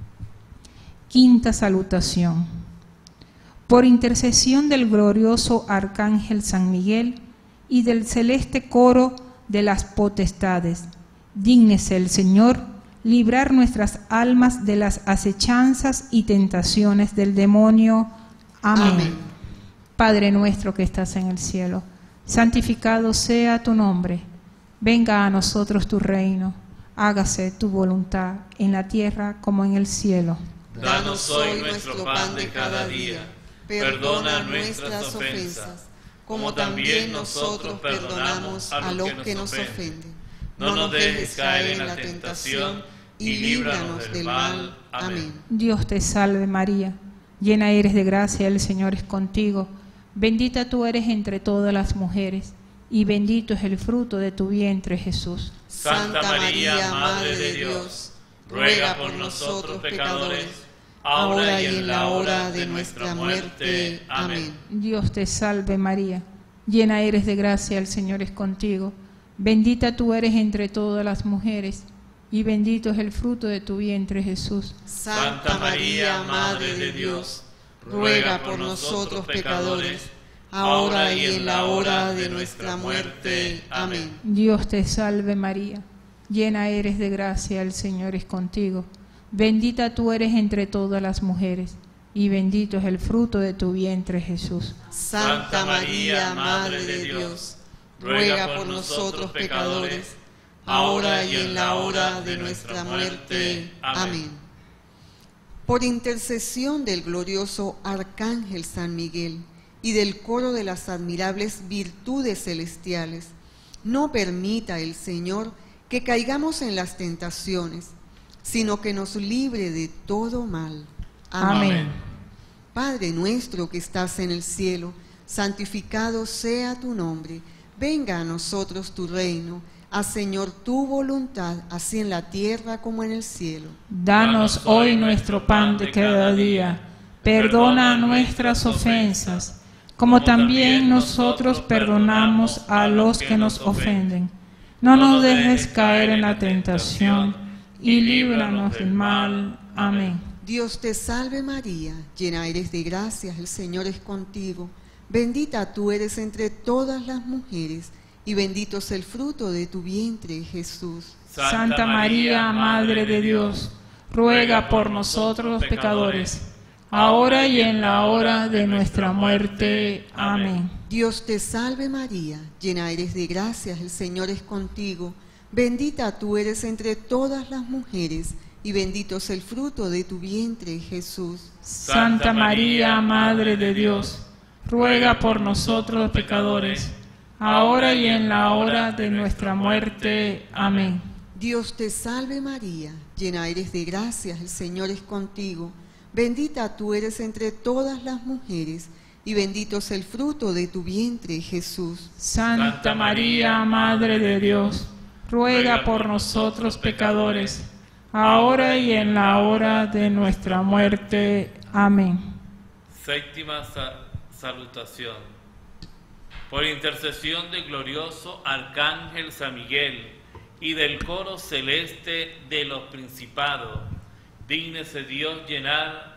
Quinta salutación. Por intercesión del glorioso Arcángel San Miguel y del celeste coro de las potestades, dígnese el Señor librar nuestras almas de las acechanzas y tentaciones del demonio. Amén. Amén. Padre nuestro que estás en el cielo, santificado sea tu nombre. Venga a nosotros tu reino, hágase tu voluntad en la tierra como en el cielo. Danos hoy nuestro pan de cada día, perdona nuestras ofensas, como también nosotros perdonamos a los que nos ofenden. No nos dejes caer en la tentación, y líbranos del mal. Amén. Dios te salve María, llena eres de gracia, el Señor es contigo. Bendita tú eres entre todas las mujeres, y bendito es el fruto de tu vientre, Jesús. Santa María, Madre de Dios, ruega por nosotros pecadores, ahora y en la hora de nuestra muerte. Amén. Dios te salve María, llena eres de gracia, el Señor es contigo. Bendita tú eres entre todas las mujeres, y bendito es el fruto de tu vientre, Jesús. Santa María, Madre de Dios, ruega por nosotros pecadores, ahora y en la hora de nuestra muerte. Amén. Dios te salve María, llena eres de gracia, el Señor es contigo. Bendita tú eres entre todas las mujeres, y bendito es el fruto de tu vientre, Jesús. Santa María, Madre de Dios, ruega por nosotros pecadores, ahora y en la hora de nuestra muerte. Amén. Por intercesión del glorioso Arcángel San Miguel y del coro de las admirables virtudes celestiales, no permita el Señor que caigamos en las tentaciones, sino que nos libre de todo mal. Amén. Padre nuestro que estás en el cielo, santificado sea tu nombre. Venga a nosotros tu reino. Haz, Señor, tu voluntad, así en la tierra como en el cielo. Danos hoy nuestro pan de cada día. Perdona nuestras ofensas, como también nosotros perdonamos a los que nos ofenden. No nos dejes caer en la tentación, y líbranos del mal. Amén. Dios te salve María, llena eres de gracia, el Señor es contigo. Bendita tú eres entre todas las mujeres, y bendito es el fruto de tu vientre, Jesús. Santa María, Madre de Dios, ruega por nosotros los pecadores, ahora y en la hora de nuestra muerte. Amén. Dios te salve María, llena eres de gracia, el Señor es contigo. Bendita tú eres entre todas las mujeres, y bendito es el fruto de tu vientre, Jesús. Santa María, Madre de Dios, ruega por nosotros los pecadores, ahora y en la hora de nuestra muerte. Amén. Dios te salve María, llena eres de gracia, el Señor es contigo. Bendita tú eres entre todas las mujeres, y bendito es el fruto de tu vientre, Jesús. Santa María, Madre de Dios, ruega por nosotros pecadores, ahora y en la hora de nuestra muerte. Amén. Séptima salutación. Por intercesión del glorioso Arcángel San Miguel y del coro celeste de los principados, dígnese Dios llenar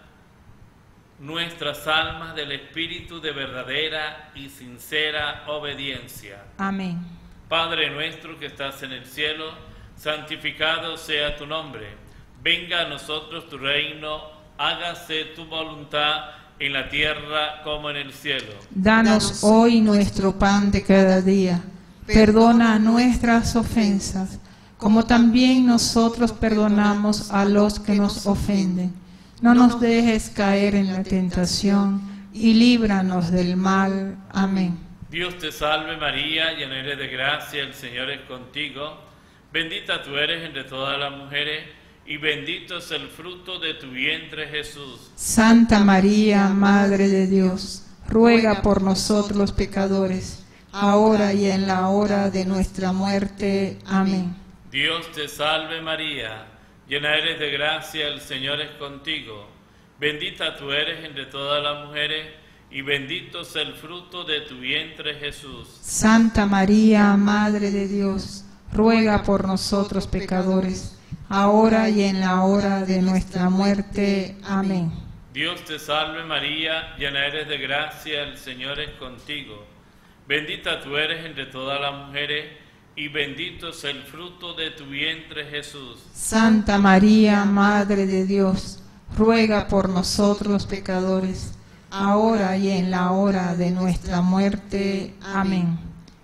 nuestras almas del espíritu de verdadera y sincera obediencia. Amén. Padre nuestro que estás en el cielo, santificado sea tu nombre. Venga a nosotros tu reino, hágase tu voluntad en la tierra como en el cielo. Danos hoy nuestro pan de cada día. Perdona nuestras ofensas, como también nosotros perdonamos a los que nos ofenden. No nos dejes caer en la tentación, y líbranos del mal. Amén. Dios te salve María, llena eres de gracia, el Señor es contigo. Bendita tú eres entre todas las mujeres, y bendito es el fruto de tu vientre, Jesús. Santa María, Madre de Dios, ruega por nosotros los pecadores, ahora y en la hora de nuestra muerte. Amén. Dios te salve María, llena eres de gracia, el Señor es contigo. Bendita tú eres entre todas las mujeres, y bendito es el fruto de tu vientre, Jesús. Santa María, Madre de Dios, ruega por nosotros pecadores, ahora y en la hora de nuestra muerte. Amén. Dios te salve María, llena eres de gracia, el Señor es contigo. Bendita tú eres entre todas las mujeres, y bendito es el fruto de tu vientre, Jesús. Santa María, Madre de Dios, ruega por nosotros los pecadores, ahora y en la hora de nuestra muerte. Amén.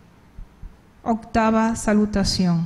Octava salutación.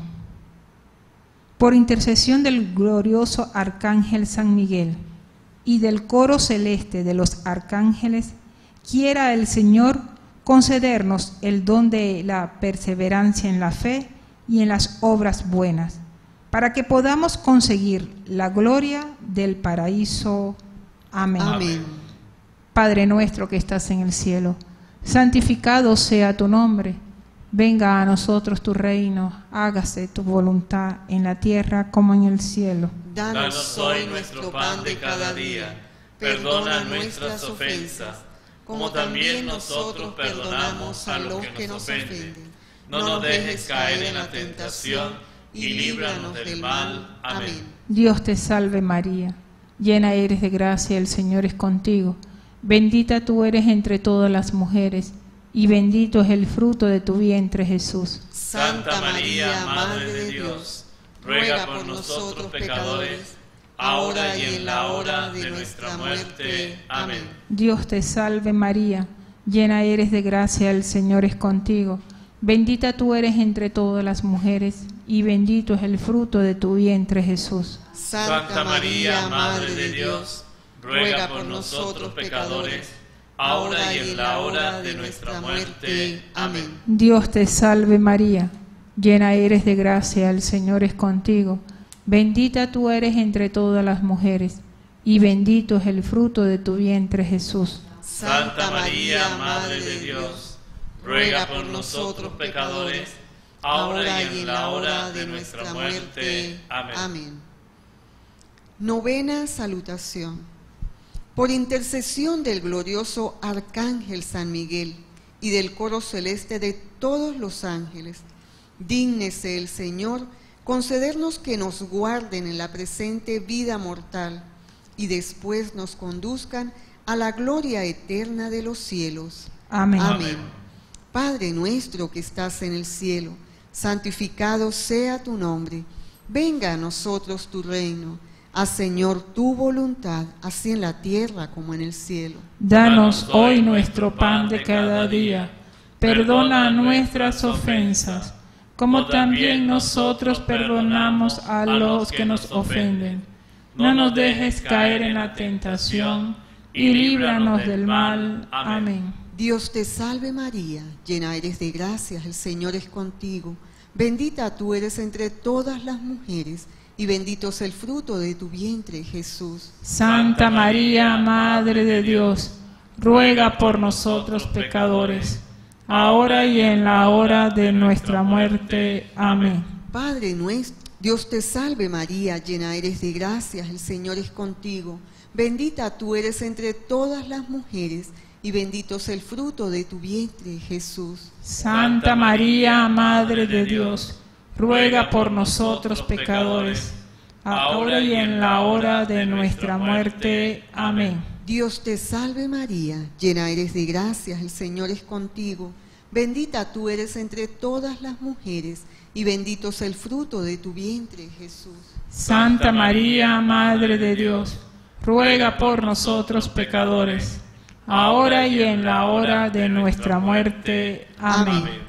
Por intercesión del glorioso Arcángel San Miguel y del coro celeste de los arcángeles, quiera el Señor concedernos el don de la perseverancia en la fe y en las obras buenas, para que podamos conseguir la gloria del paraíso. Amén. Amén. Padre nuestro que estás en el cielo, santificado sea tu nombre. Venga a nosotros tu reino, hágase tu voluntad en la tierra como en el cielo. Danos hoy nuestro pan de cada día. Perdona nuestras ofensas, como también nosotros perdonamos a los que nos ofenden. No nos dejes caer en la tentación y líbranos del mal. Amén. Dios te salve María, llena eres de gracia, el Señor es contigo. Bendita tú eres entre todas las mujeres, y bendito es el fruto de tu vientre, Jesús. Santa María, Madre de Dios, ruega por nosotros pecadores, ahora y en la hora de nuestra muerte. Amén. Dios te salve María, llena eres de gracia, el Señor es contigo. Bendita tú eres entre todas las mujeres, y bendito es el fruto de tu vientre, Jesús. Santa María, Madre de Dios, ruega por nosotros pecadores, ahora y en la hora de nuestra muerte. Amén. Dios te salve María, llena eres de gracia, el Señor es contigo. Bendita tú eres entre todas las mujeres, y bendito es el fruto de tu vientre, Jesús. Santa María, Madre de Dios, ruega por nosotros pecadores, ahora y en la hora de nuestra muerte. Amén. Amén. Novena salutación. Por intercesión del glorioso Arcángel San Miguel y del coro celeste de todos los ángeles, dígnese el Señor concedernos que nos guarden en la presente vida mortal y después nos conduzcan a la gloria eterna de los cielos. Amén. Amén. Padre nuestro que estás en el cielo, santificado sea tu nombre. Venga a nosotros tu reino. Haz, Señor, tu voluntad, así en la tierra como en el cielo. Danos hoy nuestro pan de cada día. Perdona nuestras ofensas, como también nosotros perdonamos a los que nos ofenden. No nos dejes caer en la tentación, y líbranos del mal. Amén. Dios te salve María, llena eres de gracia, el Señor es contigo. Bendita tú eres entre todas las mujeres, y bendito es el fruto de tu vientre, Jesús. Santa María, Madre de Dios, ruega por nosotros pecadores, ahora y en la hora de nuestra muerte. Amén. Padre nuestro, Dios te salve María, llena eres de gracia, el Señor es contigo. Bendita tú eres entre todas las mujeres, y bendito es el fruto de tu vientre, Jesús. Santa María, Madre de Dios, ruega por nosotros pecadores, ahora y en la hora de nuestra muerte. Amén. Dios te salve María, llena eres de gracia, el Señor es contigo. Bendita tú eres entre todas las mujeres, y bendito es el fruto de tu vientre, Jesús. Santa María, Madre de Dios, ruega por nosotros pecadores, ahora y en la hora de nuestra muerte. Amén.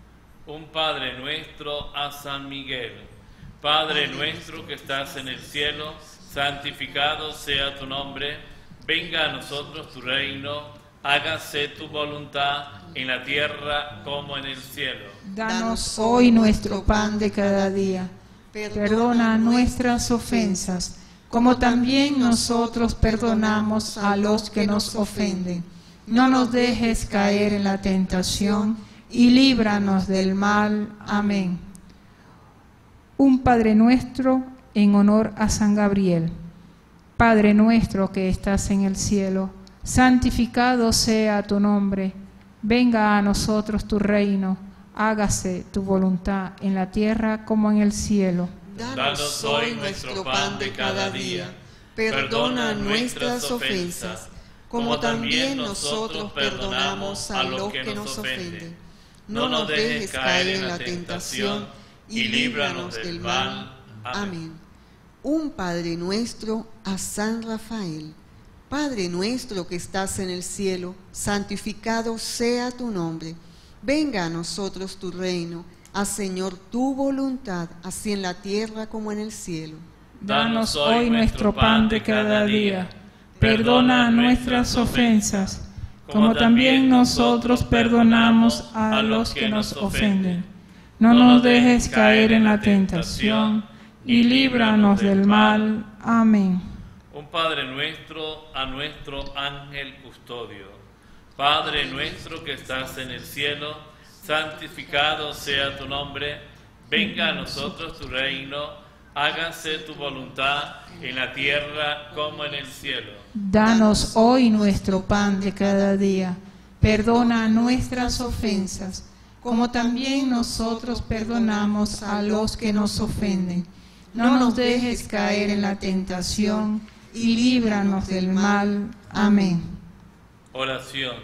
Un Padre nuestro a San Miguel. Padre nuestro que estás en el cielo, santificado sea tu nombre. Venga a nosotros tu reino. Hágase tu voluntad en la tierra como en el cielo. Danos hoy nuestro pan de cada día. Perdona nuestras ofensas, como también nosotros perdonamos a los que nos ofenden. No nos dejes caer en la tentación, y líbranos del mal. Amén. Un Padre Nuestro en honor a San Gabriel. Padre nuestro que estás en el cielo, santificado sea tu nombre. Venga a nosotros tu reino. Hágase tu voluntad en la tierra como en el cielo. Danos hoy nuestro pan de cada día. Perdona nuestras ofensas, como también nosotros perdonamos a los que nos ofenden. No nos dejes caer en la tentación, y líbranos del mal. Amén. Un Padre nuestro a San Rafael. Padre nuestro que estás en el cielo, santificado sea tu nombre. Venga a nosotros tu reino. Haz, Señor, tu voluntad, así en la tierra como en el cielo. Danos hoy nuestro pan de cada día. Perdona nuestras ofensas, como también nosotros perdonamos a los que nos ofenden. No nos dejes caer en la tentación, y líbranos del mal. Amén. Un Padre nuestro a nuestro ángel custodio. Padre nuestro que estás en el cielo, santificado sea tu nombre, venga a nosotros tu reino, hágase tu voluntad en la tierra como en el cielo. Danos hoy nuestro pan de cada día. Perdona nuestras ofensas, como también nosotros perdonamos a los que nos ofenden. No nos dejes caer en la tentación y líbranos del mal. Amén. Oración.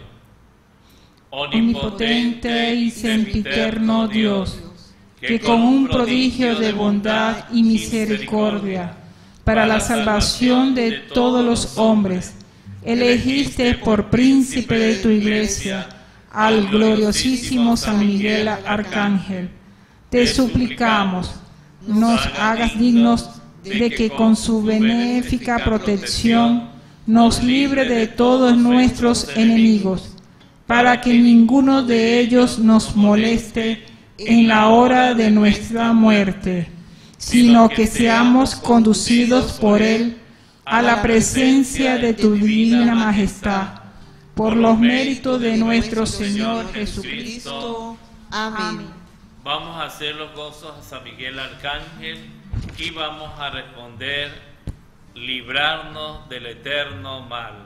Omnipotente y sempiterno Dios, que con un prodigio de bondad y misericordia, para la salvación de todos los hombres, elegiste por príncipe de tu iglesia al gloriosísimo San Miguel Arcángel. Te suplicamos, nos hagas dignos de que con su benéfica protección nos libre de todos nuestros enemigos, para que ninguno de ellos nos moleste en la hora de nuestra muerte, sino que seamos conducidos por Él a la presencia de tu divina majestad, por los méritos de nuestro Señor Jesucristo. Amén. Vamos a hacer los gozos a San Miguel Arcángel y vamos a responder: librarnos del eterno mal.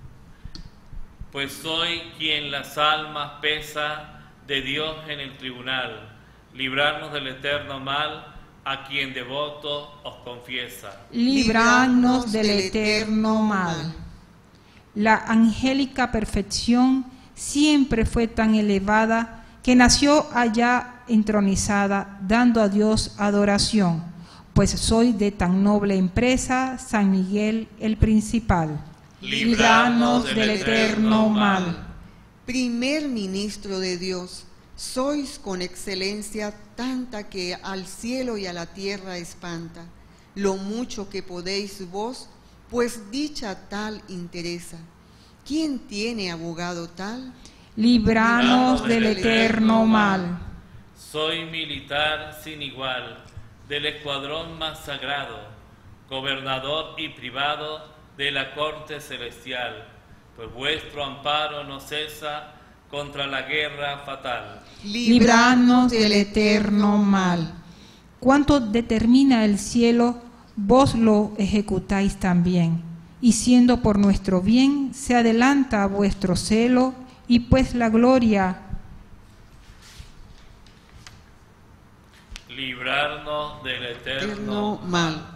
Pues soy quien las almas pesa de Dios en el tribunal, librarnos del eterno mal, a quien devoto os confiesa. Librarnos del eterno mal. La angélica perfección siempre fue tan elevada que nació allá entronizada, dando a Dios adoración. Pues soy de tan noble empresa, San Miguel el principal. Librarnos del eterno mal. Primer ministro de Dios, sois con excelencia tanta que al cielo y a la tierra espanta, lo mucho que podéis vos, pues dicha tal interesa. ¿Quién tiene abogado tal? Librarnos del eterno mal. Soy militar sin igual, del escuadrón más sagrado, gobernador y privado de la corte celestial, pues vuestro amparo no cesa contra la guerra fatal. Librarnos del eterno mal. Cuanto determina el cielo, vos lo ejecutáis también, y siendo por nuestro bien, se adelanta a vuestro celo, y pues la gloria. Librarnos del eterno mal.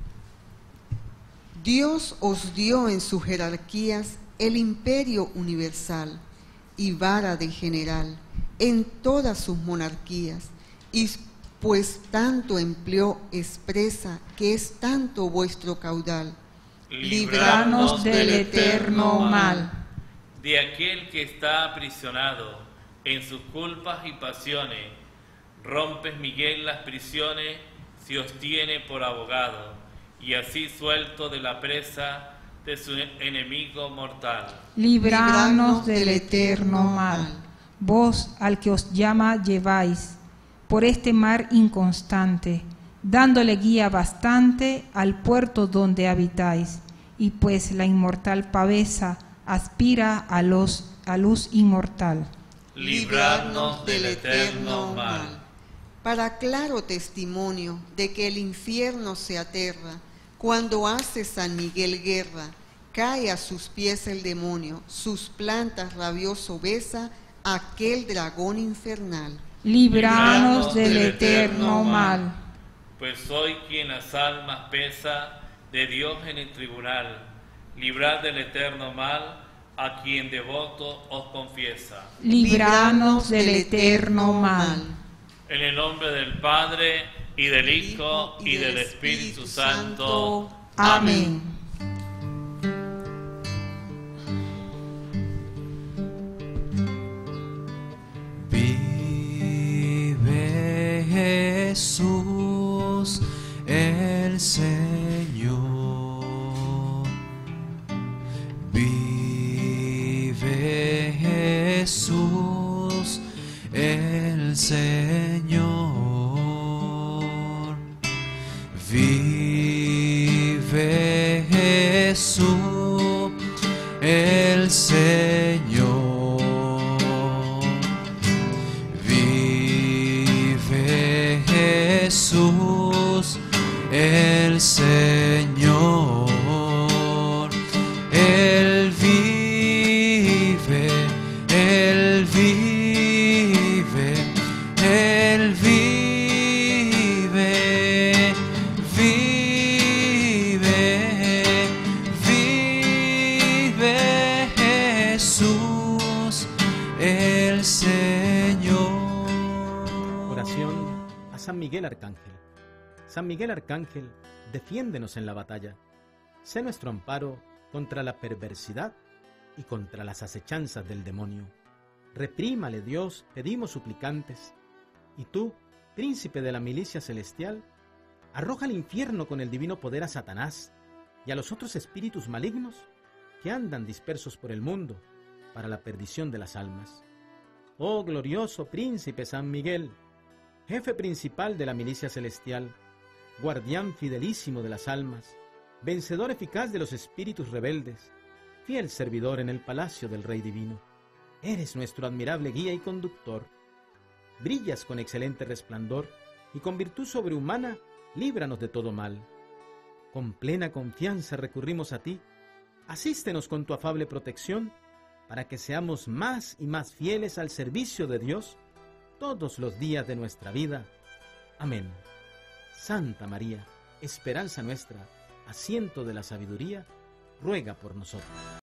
Dios os dio en sus jerarquías el imperio universal y vara de general en todas sus monarquías, y pues tanto empleó expresa que es tanto vuestro caudal. Librarnos del eterno mal. De aquel que está aprisionado en sus culpas y pasiones, rompes, Miguel, las prisiones, si os tiene por abogado, y así suelto de la presa de su enemigo mortal. Librarnos del eterno mal. Vos al que os llama lleváis por este mar inconstante, dándole guía bastante al puerto donde habitáis, y pues la inmortal pavesa aspira a luz inmortal. Librarnos del eterno mal. Para claro testimonio de que el infierno se aterra, cuando hace San Miguel guerra, cae a sus pies el demonio, sus plantas rabioso besa aquel dragón infernal. Librarnos del eterno mal. Pues soy quien las almas pesa de Dios en el tribunal, librad del eterno mal a quien devoto os confiesa. Librarnos del eterno mal. En el nombre del Padre, y del Hijo, y del Espíritu Santo. Amén. Vive Jesús el Señor. Vive Jesús el Señor. Vive Jesús el Señor. Jesús el Señor. Oración a San Miguel Arcángel. San Miguel Arcángel, defiéndenos en la batalla. Sé nuestro amparo contra la perversidad y contra las acechanzas del demonio. Reprímale, Dios, pedimos suplicantes. Y tú, príncipe de la milicia celestial, arroja al infierno con el divino poder a Satanás y a los otros espíritus malignos que andan dispersos por el mundo para la perdición de las almas. Oh glorioso príncipe San Miguel, jefe principal de la milicia celestial, guardián fidelísimo de las almas, vencedor eficaz de los espíritus rebeldes, fiel servidor en el palacio del Rey Divino. Eres nuestro admirable guía y conductor. Brillas con excelente resplandor y con virtud sobrehumana, líbranos de todo mal. Con plena confianza recurrimos a ti. Asístenos con tu afable protección para que seamos más y más fieles al servicio de Dios todos los días de nuestra vida. Amén. Santa María, esperanza nuestra, asiento de la sabiduría, ruega por nosotros.